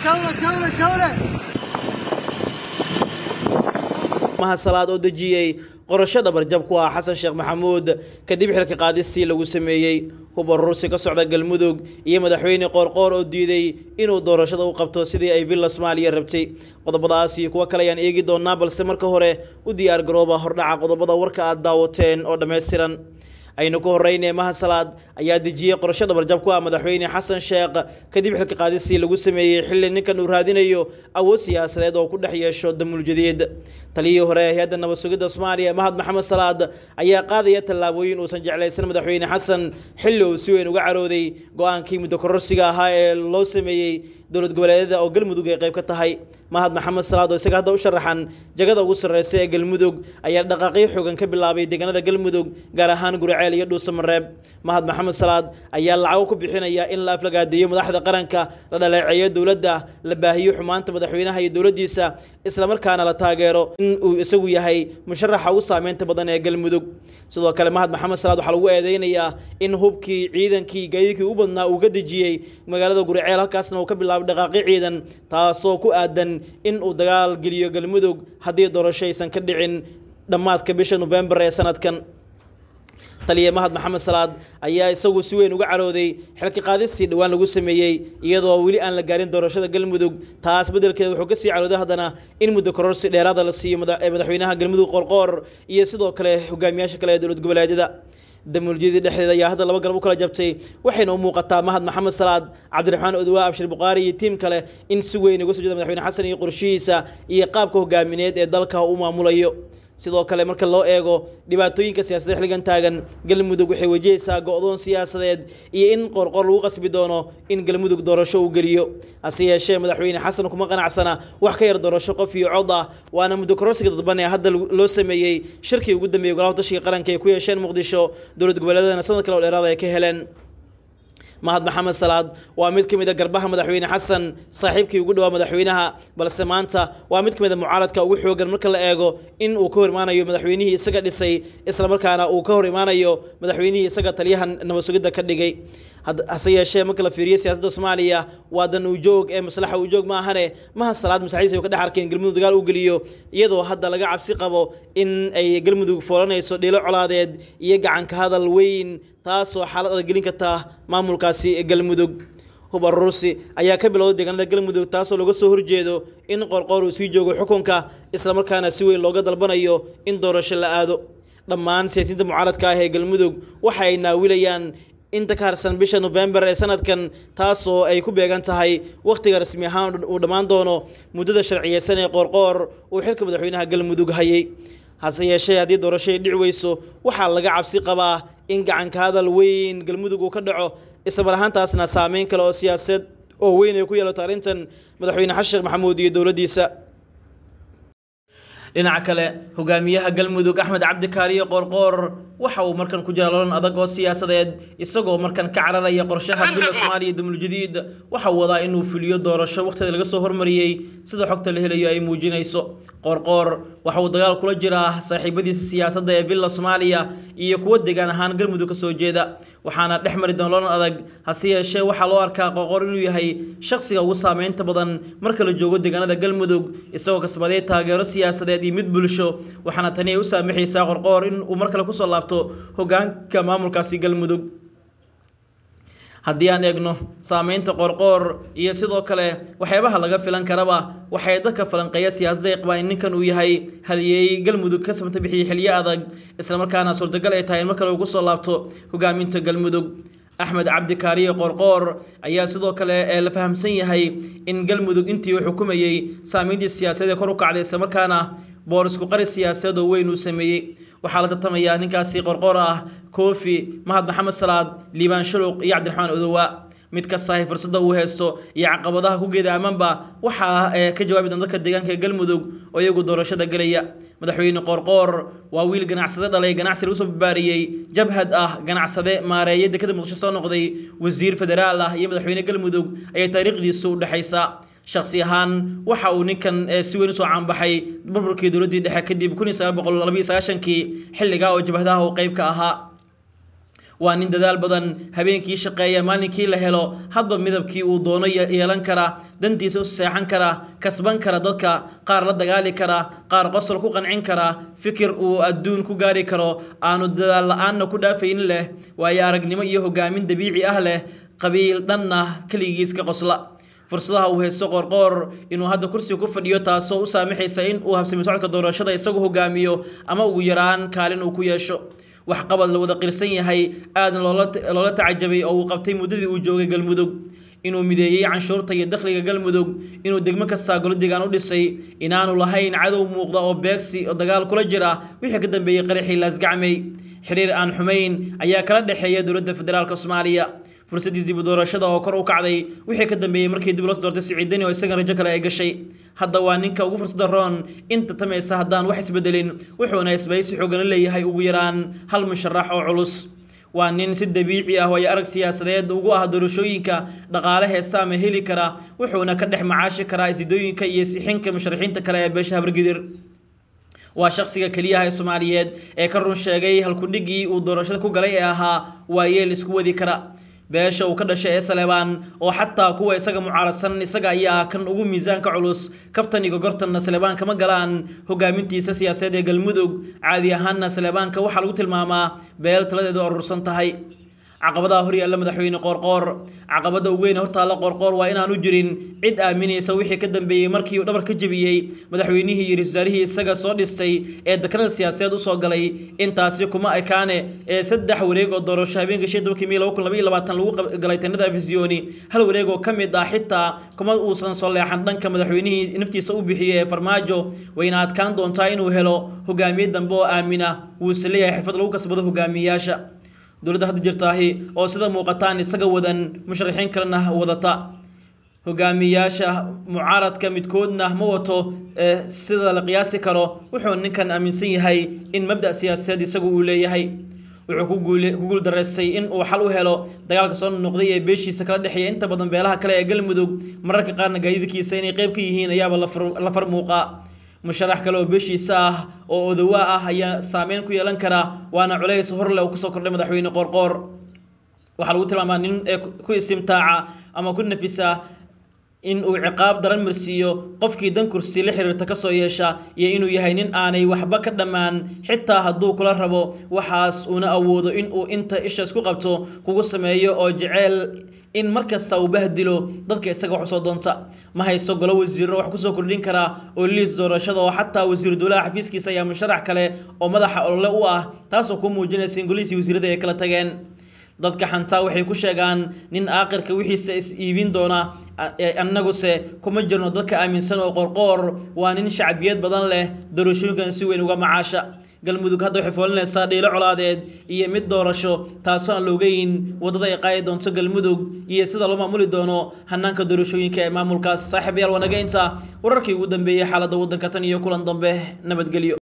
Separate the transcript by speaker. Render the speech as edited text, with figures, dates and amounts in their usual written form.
Speaker 1: maha salaad oo dejiyay qorasho dhabarjab ku ah Xasan Sheekh Maxamuud kadib xilka qaadistii lagu sameeyay hubar Ruusi ka socda Galmudug iyo madaxweyne Qoorqoor oo diiday inuu doorashada u qabto sidii ay Villa Soomaaliya rabtay qodobadaas iyo kuwa kale ayaan eegi doonaa balse marka hore u diyaar garooba hordhaca qodobada warka aad daawateen oo dhameystiran aynu ku horeynay maha salaad ayaa dejiyay qorasho dhabarjab ku ah madaxweyne Xasan Sheekh kadib xilka qaadistii lagu sameeyay xilli ninkan uu raadinayo awood siyaasadeed oo ku dhex yeesho damul jadiid taliyii hore hay'adda nabad sugidda Soomaaliya Mahad Maxamed Salaad ayaa qaadaya tallaabooyin uusan jeclaysan madaxweyne Xasan xilli uu si weyn uga carooday go'aankii muddo kororsiga ahaa ee loo sameeyay dowlad goboleedyada oo Galmudug ay qayb ka tahay Mahad Maxamed Salaad oo isaga hadda u sharaxan jagada ugu sarreysay ee Galmudug ayaa dhaqaaqyo xooggan ka bilaabay deegaanada Galmudug gaar ahaan Guriceel iyo Dhuusamareeb Mahad Maxamed Salaad ayaa lacag ku bixinaya in la aflagaadeeyo madaxda qaranka la dhaleeceeyo dowladda la baahiyo xumaanta madaxweynaha iyo dowladdiisa isla markaana la taageero in uu isagu yahay musharaxa ugu saameynta badan ee Galmudug sidoo kale Mahad Maxamed Salaad waxa lagu eedeynayaa in hubkii ciidankii gaadiidkii u badnaa uu ka dejiyay magaalada Guriceel halkaasna uu ka bilaabay dhaqaaqyo ciidan taasoo ku aadan in uu dagaal geliyo Galmudug haddii doorasho aysan ka dhicin dhamaadka bisha November ee sanadkan taliye Mahad Maxamed Salaad ayaa isagu si weyn uga carooday xilka qaadistii dhawaan lagu sameeyay iyadoo wali aan la gaarin doorashada Galmudug taas bedelkeeda wuxuu ka sii carooday hadana in muddo kororsi dheeraad la siiyo madaxweynaha Galmudug Qoorqoor iyo sidoo kale hogaamiyaasha kale ee dowlad goboleedyada damul jadiid dhexdeeda ayaa hadda laba garab u kala jabtay waxayna u muuqataa Mahad Maxamed Salaad Cabdiraxmaan Odwaa Abshir Buqaari iyo tiim kale in si weyn uga soo jeeda madaxweyne Xasan iyo qorshihiisa iyo qaabka hogaamineed ee dalka uu maamulayo sidoo kale marka loo eego dhibaatooyinka siyaasadeed xilligan taagan Galmudug waxay wajahaysaa go'doon siyaasadeed iyo in Qoorqoor lagu qasbi doono in Galmudug doorasho uu geliyo hase yeeshee madaxweyne Xasan kuma qanacsana wax ka yar doorasho qof iyo cod ah waana muddo kororsiga dadban ee hadda loo sameeyay shirkii ugu dambeeyay golaha tashiga qaranka ee ku yeesheen Muqdisho dowlad goboleedyada sanad kale oo dheeraad ay ka heleen Mahad Maxamed Salaad waa mid kamid ah garbaha madaxweyne Xasan saaxiibkii ugu dhawaa madaxweynaha balse maanta waa mid kamid ah mucaaradka ugu xoogan marka la eego in uu ka hor imaanayo madaxweynihii isaga dhisay isla markaana uu ka hor imaanayo madaxweynihii isaga taliyaha nabad sugidda ka dhigay hase yeeshee marka la fiiriyo siyaasadda Soomaaliya waa dan uu joog ee maslaxa uu joog ma ahane Mahad Salaad masaxiisa uu ka dhex arkeen Galmudug dagaal uu geliyo iyadoo hadda laga cabsi qabo in ay Galmudug foolanayso dhilo colaadeed iyo gacan ka hadal weyn taasoo xaalad adag gelin karta maamulkaasi Galmudug hubar Ruusi ayaa ka bilowday deegaanada Galmudug taasoo laga soo horjeedo in Qoorqoor uu sii joogo xukunka isla markaana si weyn looga dalbanayo in doorasho la aado dhammaan siyaasiyiinta mucaaradka ah ee Galmudug waxa ay naawilayaan inta ka harsan bisha November ee sanadkan taasoo ay ku beegan tahay waqtiga rasmi ahaan uu dhamaan doono muddada sharciyeysan ee Qoorqoor uu xilka madaxweynaha Galmudug hayay hase yeeshee haddii doorasho ay dhici weyso waxaa laga cabsi qabaa in gacan ka hadal weyn Galmudug uu ka dhaco isla mar ahaantaasna saameyn kale oo siyaasadeed oo weyn ay ku yeelato arrintan madaxweyne Xasan Sheekh Maxamuud iyo dowladdiisa dhinaca kale hogaamiyaha Galmudug Axmed Cabdi Kaariye Qoorqoor waxa uu markan ku jira lolan adag oo siyaasadeed isagoo markan ka cararaya qorshaha Villa Soomaaliya damul jadiid waxa uu wadaa inuu fuliyo doorasho waqtiga laga soo hormariyay sida xogta la helayo ay muujinayso Qoorqoor waxa uu dagaal kula jiraa saaxiibadiisa siyaasadda ee Villa Soomaaliya iyo kuwa deegaan ahaan Galmudug ka soo jeeda waxaana dhex mari doona lolan adag hase yeeshee waxa loo arkaa Qoorqoor inuu yahay shakhsiga ugu saameynta badan marka la joogo deegaanada Galmudug isagoo kasbaday taageero siyaasadeed iyo mid bulsho waxaana tani u saamaxaysaa Qoorqoor in uu markale ku soo laabto hoggaanka maamulkaasi Galmudug haddii aan eegno saameynta Qoorqoor iyo sidoo kale waxyaabaha laga filan karaba waxay dadka falanqeeya siyaasadda qabaan ninkan uu yahay halyeey Galmudug ka sabta bixiyay xilliyo adag isla markaana suurtagal ay tahay markale uu ku soo laabto hoggaaminta Galmudug Axmed Cabdi Kaariye Qoorqoor ayaa sidoo kale la fahamsan yahay in Galmudug intii uu xukumayay saameyntii siyaasadeed kor u kacday isla markaana boorisku qari siyaasadeed oo weyn uu sameeyay waxaa la tartamayaa ninkaasi Qoorqoor ah Koofi Mahad Maxamed Salaad Liibaan Shuluq iyo Cabdiraxmaan Odwaa mid ka saahay fursada uu haysto iyo caqabadaha ku geedaamanba waxa ka jawaabi doona dadka deegaanka Galmudug oo iyagu doorashada galaya madaxweyne Qoorqoor waa wiil ganacsade dhalay ganacsi lagu soo baariyay jabhad ah ganacsade maareeyay dekada Muqdisho soo noqday wasiir federaal ah iyo madaxweyne Galmudug ay taariikhdiisu u dhaxaysa shakhsi ahaan waxa uu ninkan si weyn u soo caanbaxay burburkii dowladda dhexe kadib 1992 xilliga oo jabhadaha uu qayb ka ahaa waa nin dadaal badan habeenkii shaqeeya maalinkii la helo hadba midabkii uu doono yeelan kara dantiisa u seexan kara kasban kara dadka qaar la dagaali kara qaar qosol ku qancin kara fikir uu adduun ku gaari karo aanu dadaal la'aanna ku dhaafaynin leh waayo aragnimo iyo hogaamin dabiici ah leh qabiil dhanna kaligiis ka qosla fursadaha uu haysto qorqoor inuu hadda kursiga ku fadhiyo taasoo u saamaxaysa in uu habsami socodka doorashada isagu hogaamiyo ama ugu yaraan kaalin uu ku yeesho wax qabad la wada qirsan yahay aadan loola tacajabay oo uu qabtay muddadii uu joogay galmudug inuu mideeyay canshuurta iyo dakhliga galmudug inuu degmo kasta golo deegaan u dhisay inaanu lahayn cadow muuqda oo beegsi oo dagaal kula jira wixii ka dambeeyay qaraxii laasgacmay xiriir aan xumayn ayaa kala dhaxeeya dowladda federaalka Soomaaliya fursadii dib u doorashada oo kor u kacday wixii ka dambeeyay markii dib loo doortay Siciidani oo isaga rajo kale ay gashay hadda waa ninka ugu fursada roon inta tamaysa haddaan wax isbedelin wuxuuna isbaysi xooggan leeyahay ugu yaraan hal musharax oo culus waa nin si dabiici ah oo ay arag siyaasadeed ugu ah doorashooyinka dhaqaale heesta ama heli kara wuxuuna ka dhex macaashi karaa isdooyinka iyo sixinka musharaxiinta kale ee beesha Habargidir waa shakhsiga kaliya ee Soomaaliyeed ee ka run sheegay halku dhigii uu doorashada ku galay ee ahaa waa yeel isku wadi kara beesha uu ka dhashay ee Saleebaan oo xataa kuwa isaga mucaarasan isaga ayaa kan ugu miisaanka culus kaftan iyo gortan Saleebaan kama galaan hogaamintiisa siyaasadeed ee galmudug caadi ahaanna Saleebaanka waxa lagu tilmaamaa beel taladeedu urursan tahay caqabadaha hor yaalla madaxweyne qorqoor caqabada ugu weyn horta la qorqoor waa inaanu jirin cid aaminaysa wixii ka dambeeyay markii uu dhabar ka jabiyay madaxweynihii iyo ra'iisul isaga soo dhistay ee dekrada siyaasadeed u soo galay intaasi kuma ekaane ee saddex wareeg oo doorasho habeenka 12 May 2022 lagu galay tanada Afisioni hal wareeg oo kamid ah xitaa kuma uusan soo leexan dhanka madaxweynihii naftiisa u bixiyay farmaajo wayna adkaan doontaa inuu helo hogaamiye dambe oo aamina uu isleeyahay xirfad lagu kasbado hogaamiyaasha dowladda hadda jirtaahi oo sida muuqataan isaga wadan musharaxiin kalena wadata hogaamiyaasha mucaaradka midkoodna ma wato sida la qiyaasi karo wuxuu ninkan aaminsan yahay in mabda' siyaasadeed isagu uu leeyahay wuxuu ku guul dareysay in uu xal u helo dagaalka soo noqday ee beeshiisa kala dhaxeeya inta badan beelaha kale ee galmudug mararka qaarna gaadiidkiisa inay qayb ka yihiin ayaaba la farmuuqa musharax kale oo beeshiisa ah oo odawa ah ayaa saameyn ku yeelan kara waana culays hor leh oo ku soo kordhay madaxweyne qorqoor waxa lagu tilmaamaa nin ku istimtaaca ama ku nafisa in uu ciqaab daran marsiiyo qofkii dan kursi la xiriirta ka soo yeesha iyo inuu yahay nin aanay waxba ka dhamaan xitaa hadduu kula rabo waxaas una awoodo in uu inta isha isku qabto kugu sameeyo oo jecel in markasta uu bahdilo dadka isaga wax soo doonta ma hayso golo wasiiro wax ku soo kordhin kara oo liis doorashada oo xataa wasiir dowladda xafiiskiisa ayaa musharax kale oo madaxa olole u ah taasoo ku muujinaysa in golihiisa wasiirada ay kala tageen dadka xantaa waxay ku sheegaan nin aakhirka wixiisa is iibin doona annaguse kuma jirno dadka aaminsan oo qorqoor waa nin shacbiyad badan leh doorashooyinkan si weyn uga macaasha galmudug hadda waxay foolinaysaa dhiilo colaadeed iyo mid doorasho taasoo aan loogayn wadada ay qaadi doonto galmudug iyo sida loo maamuli doono hanaanka doorashooyinka ee maamulkaas saaxiibayaal wanaga inta wararkii ugu dambeeyay xaaladda waddanka tan iyo kulan dambe nabadgelyo